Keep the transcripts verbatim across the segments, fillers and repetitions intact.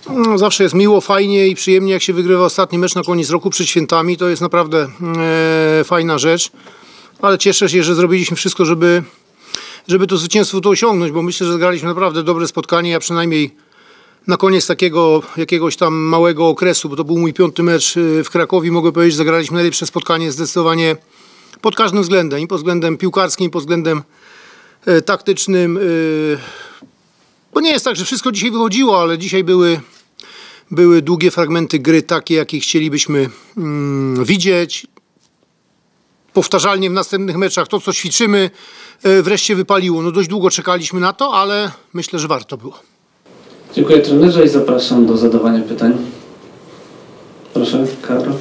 No, zawsze jest miło, fajnie i przyjemnie, jak się wygrywa ostatni mecz na koniec roku przed świętami. To jest naprawdę e, fajna rzecz. Ale cieszę się, że zrobiliśmy wszystko, żeby, żeby to zwycięstwo to osiągnąć, bo myślę, że zagraliśmy naprawdę dobre spotkanie. Ja przynajmniej na koniec takiego jakiegoś tam małego okresu, bo to był mój piąty mecz w Krakowie, mogę powiedzieć, że zagraliśmy najlepsze spotkanie zdecydowanie pod każdym względem. I pod względem piłkarskim, i pod względem e, taktycznym. E, bo nie jest tak, że wszystko dzisiaj wychodziło, ale dzisiaj były, były długie fragmenty gry takie, jakie chcielibyśmy mm, widzieć. Powtarzalnie w następnych meczach to, co ćwiczymy, e, wreszcie wypaliło. No dość długo czekaliśmy na to, ale myślę, że warto było. Dziękuję trenerze i zapraszam do zadawania pytań. Proszę, Karol.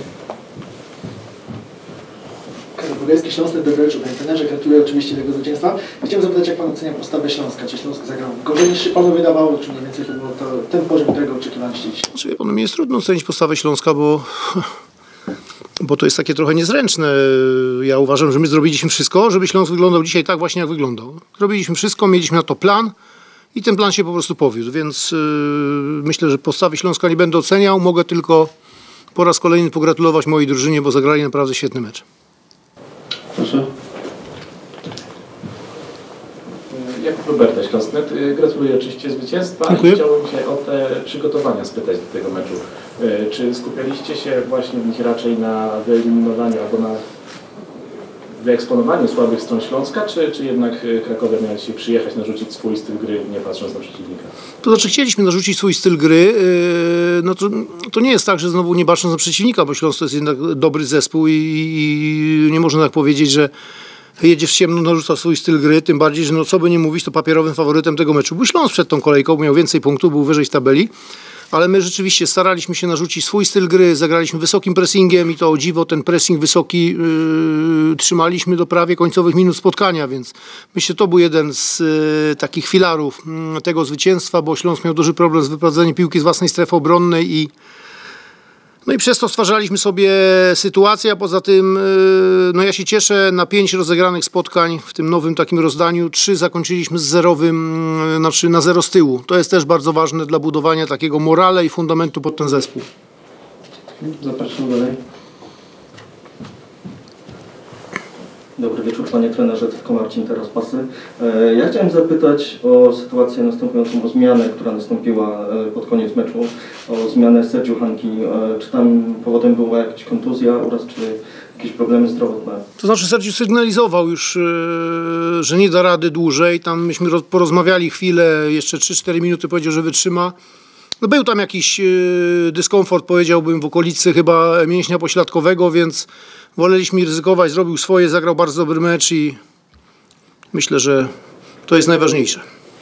Karol Bogelski, Śląsk, dobry wieczór, panie trenerze. Gratuluję oczywiście tego zwycięstwa. Chciałem zapytać, jak pan ocenia postawę Śląska? Czy Śląsk zagrał gorzej niż się panu wydawało, czy mniej więcej to było to, ten poziom, którego oczekiwaliście dzisiaj? Znaczy, wie pan, mi jest trudno ocenić postawę Śląska, bo, bo to jest takie trochę niezręczne. Ja uważam, że my zrobiliśmy wszystko, żeby Śląsk wyglądał dzisiaj tak właśnie, jak wyglądał. Zrobiliśmy wszystko, mieliśmy na to plan. I ten plan się po prostu powiódł, więc yy, myślę, że postawy Śląska nie będę oceniał. Mogę tylko po raz kolejny pogratulować mojej drużynie, bo zagrali naprawdę świetny mecz. Proszę. Jakub Roberta, Śląsk net. Gratuluję oczywiście zwycięstwa. Dziękuję. I chciałbym się o te przygotowania spytać do tego meczu. Czy skupialiście się właśnie w nich raczej na wyeliminowaniu albo na wyeksponowaniu słabych stron Śląska, czy, czy jednak Krakowie miał się przyjechać, narzucić swój styl gry, nie patrząc na przeciwnika? To znaczy chcieliśmy narzucić swój styl gry, yy, no to, to nie jest tak, że znowu nie patrząc na przeciwnika, bo Śląsk to jest jednak dobry zespół i, i nie można tak powiedzieć, że jedzie w ciemno, narzuca swój styl gry, tym bardziej, że no co by nie mówić, to papierowym faworytem tego meczu był Śląsk przed tą kolejką, miał więcej punktów, był wyżej z tabeli. Ale my rzeczywiście staraliśmy się narzucić swój styl gry, zagraliśmy wysokim pressingiem i to o dziwo ten pressing wysoki yy, trzymaliśmy do prawie końcowych minut spotkania, więc myślę, że to był jeden z yy, takich filarów yy, tego zwycięstwa, bo Śląsk miał duży problem z wyprowadzeniem piłki z własnej strefy obronnej i no i przez to stwarzaliśmy sobie sytuację, a poza tym yy, no ja się cieszę, na pięć rozegranych spotkań w tym nowym takim rozdaniu, trzy zakończyliśmy z zerowym, yy, znaczy na zero z tyłu. To jest też bardzo ważne dla budowania takiego morale i fundamentu pod ten zespół. Zapraszam dalej. Dobry wieczór, panie trenerze, tylko Marcin teraz pasy. Ja chciałem zapytać o sytuację następującą, o zmianę, która nastąpiła pod koniec meczu, o zmianę Sergiu Hanki. Czy tam powodem była jakaś kontuzja oraz czy jakieś problemy zdrowotne? To znaczy Sergiu sygnalizował już, że nie da rady dłużej. Tam myśmy porozmawiali chwilę, jeszcze trzy cztery minuty, powiedział, że wytrzyma. No był tam jakiś dyskomfort, powiedziałbym, w okolicy chyba mięśnia pośladkowego, więc woleliśmy ryzykować, zrobił swoje, zagrał bardzo dobry mecz i myślę, że to jest najważniejsze.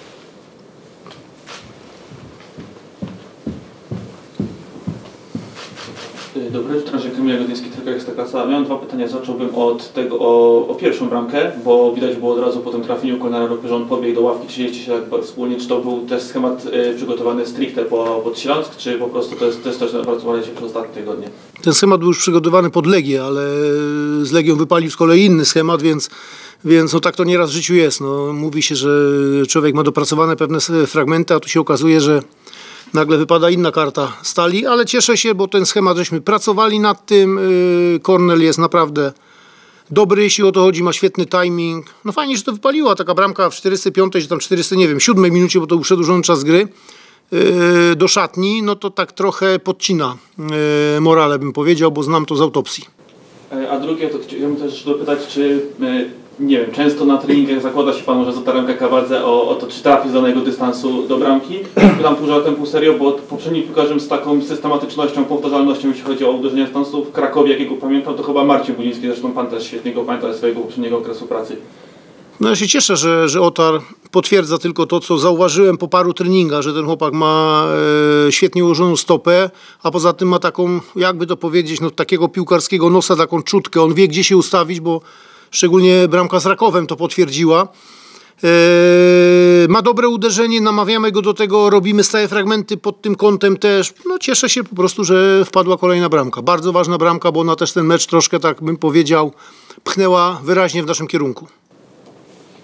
Dobry, trenerze Kamil Godyński, tylko jest taka sama. Miałem dwa pytania, zacząłbym od tego o, o pierwszą bramkę, bo widać było od razu po tym trafieniu Konara Ropy, że on podbiegł do ławki. Czy się tak wspólnie, czy to był też schemat y, przygotowany stricte po, pod Śląsk, czy po prostu to jest, to jest coś, na pracowaliście przez ostatnie tygodnie? Ten schemat był już przygotowany pod Legię, ale z Legią wypalił z kolei inny schemat, więc, więc no tak to nieraz w życiu jest. No, mówi się, że człowiek ma dopracowane pewne fragmenty, a tu się okazuje, że nagle wypada inna karta Stali, ale cieszę się, bo ten schemat żeśmy pracowali nad tym. Kornel jest naprawdę dobry, jeśli o to chodzi, ma świetny timing. No fajnie, że to wypaliła taka bramka w czterdziestej piątej, czy tam czterdziestej, nie wiem, siódmej minucie, bo to był przedłużony czas gry do szatni, no to tak trochę podcina morale, bym powiedział, bo znam to z autopsji. A drugie, to chciałbym też dopytać, czy nie wiem, często na treningach zakłada się panu, że za rękę Kawadze o, o to, czy trafi z danego dystansu do bramki. Pytam pół żartem, pół serio, bo poprzednim piłkarzem z taką systematycznością, powtarzalnością, jeśli chodzi o uderzenie dystansu w Krakowie, jakiego pamiętam, to chyba Marcin Budziński, zresztą pan też świetnie go pamięta ze swojego poprzedniego okresu pracy. No ja się cieszę, że, że Otar potwierdza tylko to, co zauważyłem po paru treningach, że ten chłopak ma e, świetnie ułożoną stopę, a poza tym ma taką, jakby to powiedzieć, no takiego piłkarskiego nosa, taką czutkę. On wie, gdzie się ustawić, bo szczególnie bramka z Rakowem to potwierdziła. E, ma dobre uderzenie, namawiamy go do tego, robimy stałe fragmenty pod tym kątem też. No cieszę się po prostu, że wpadła kolejna bramka. Bardzo ważna bramka, bo ona też ten mecz troszkę, tak bym powiedział, pchnęła wyraźnie w naszym kierunku.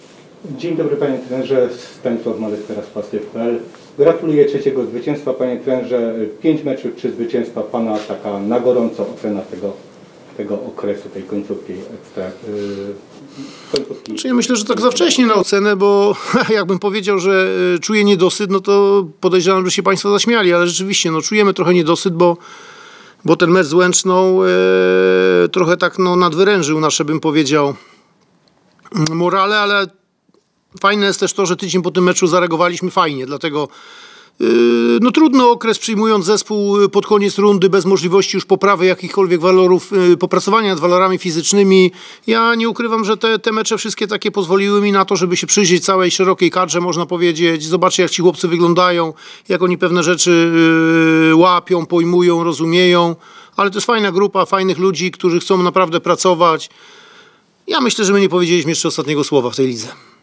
Dzień dobry panie trenerze, Stanisław Malec, teraz pasty kropka p l. Gratuluję trzeciego zwycięstwa panie trenerze. Pięć meczów, trzy zwycięstwa. Pana taka na gorąco ocena tego, tego okresu, tej końcówki ekstra. Yy, końcówki. Znaczy ja myślę, że tak za wcześnie na ocenę, bo jakbym powiedział, że czuję niedosyt, no to podejrzewam, że się państwo zaśmiali, ale rzeczywiście no, czujemy trochę niedosyt, bo, bo ten mecz z Łęczną e, trochę tak no, nadwyrężył nasze, bym powiedział, morale, ale fajne jest też to, że tydzień po tym meczu zareagowaliśmy fajnie, dlatego yy, no trudny okres przyjmując zespół pod koniec rundy bez możliwości już poprawy jakichkolwiek walorów, yy, popracowania nad walorami fizycznymi. Ja nie ukrywam, że te, te mecze wszystkie takie pozwoliły mi na to, żeby się przyjrzeć całej szerokiej kadrze, można powiedzieć, zobaczyć jak ci chłopcy wyglądają, jak oni pewne rzeczy yy, łapią, pojmują, rozumieją, ale to jest fajna grupa fajnych ludzi, którzy chcą naprawdę pracować. Ja myślę, że my nie powiedzieliśmy jeszcze ostatniego słowa w tej lidze.